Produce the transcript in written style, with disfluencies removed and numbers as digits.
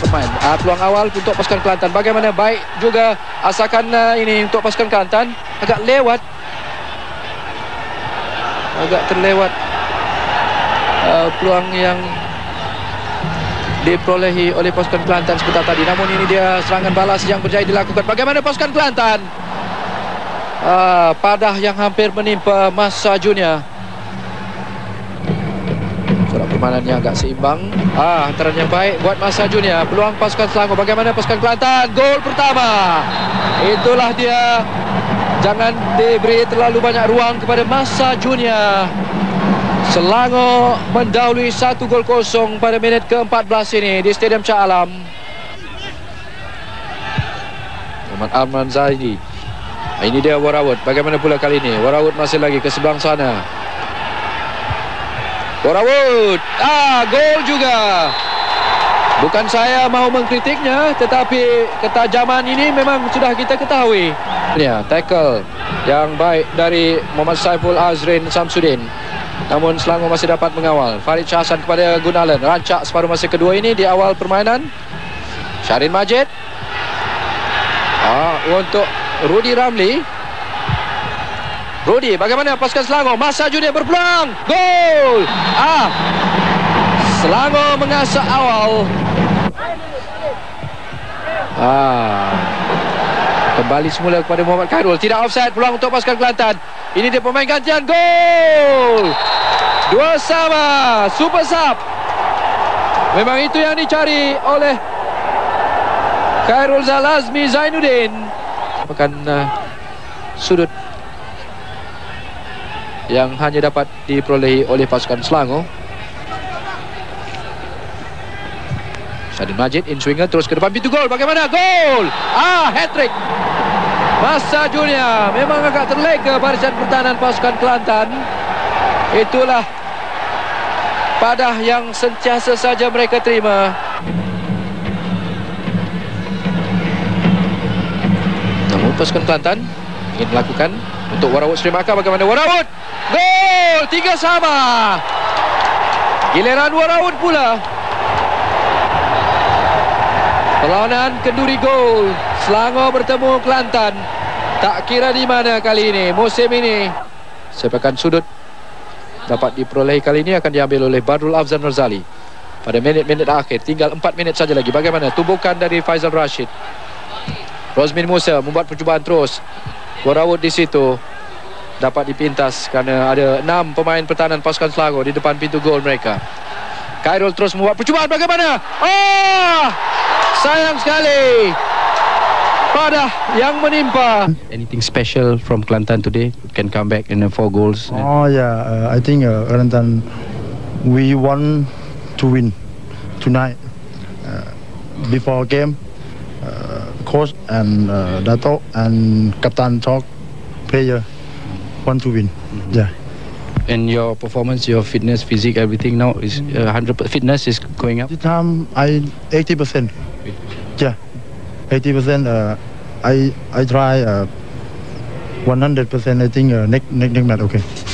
bermain. Peluang awal untuk pasukan Kelantan. Bagaimana baik juga asakan ini untuk pasukan Kelantan. Agak lewat. Agak terlewat peluang yang diperolehi oleh pasukan Kelantan sebentar tadi. Namun ini dia serangan balas yang berjaya dilakukan. Bagaimana pasukan Kelantan? Padah yang hampir menimpa Masa Junior. Corak permainannya agak seimbang. Hantaran yang baik buat Masa Junior. Peluang pasukan Selangor. Bagaimana pasukan Kelantan? Gol pertama. Itulah dia. Jangan diberi terlalu banyak ruang kepada Masa Junior. Selangor mendahului 1-0 pada minit ke-14 ini di Stadium Shah Alam. Muhammad Arman Zaidi. Ini dia Warawut. Bagaimana pula kali ini? Warawut masih lagi ke sebelah sana. Warawut. Gol juga. Bukan saya mau mengkritiknya, tetapi ketajaman ini memang sudah kita ketahui. Ya, tackle yang baik dari Muhammad Saiful Azrin Samsudin. Namun Selangor masih dapat mengawal. Farid Shahsan kepada Gunalan. Rancak separuh masa kedua ini di awal permainan. Syarin Majid. Untuk Rudy Ramli. Rudy, bagaimana pasukan Selangor? Masa Junior berpeluang. Gol! Selangor mengasah awal. Kembali semula kepada Muhammad Khairul. Tidak offside, peluang untuk pasukan Kelantan. Ini dia pemain gantian. Gol! 2 sama. Super sub. Memang itu yang dicari oleh Khairul Zalazmi Zainuddin. Bukan sudut yang hanya dapat diperolehi oleh pasukan Selangor. Syarin Majid, in swinger terus ke depan, pintu gol. Bagaimana? Gol! Hat-trick. Masa Junior memang agak terleka barisan pertahanan pasukan Kelantan. Itulah padah yang sentiasa saja mereka terima. Namun pasukan Kelantan ingin melakukan untuk Warawut Sri Maka. Bagaimana Warawut? Gol! 3 sama. Giliran Warawut pula. Perlawanan kenduri gol. Selangor bertemu Kelantan. Tak kira di mana kali ini, musim ini. Sepakan sudut dapat diperolehi kali ini akan diambil oleh Badrul Afzan Razali. Pada minit-minit akhir, tinggal 4 minit saja lagi. Bagaimana tumbukan dari Faizal Rashid. Rosmin Musa membuat percubaan terus. Warawut di situ dapat dipintas kerana ada 6 pemain pertahanan pasukan Selangor di depan pintu gol mereka. Khairul terus membuat percubaan. Bagaimana? Sayang sekali. Padah yang menimpa. Anything special from Kelantan today? Can come back in 4 goals. I think Kelantan, we want to win tonight. Before game, coach and Dato and Captain talk, player want to win. And your performance, your fitness, physique, everything now is 100%. Fitness is going up. This time I 80%. 80%. I try 100%. I think next match okay.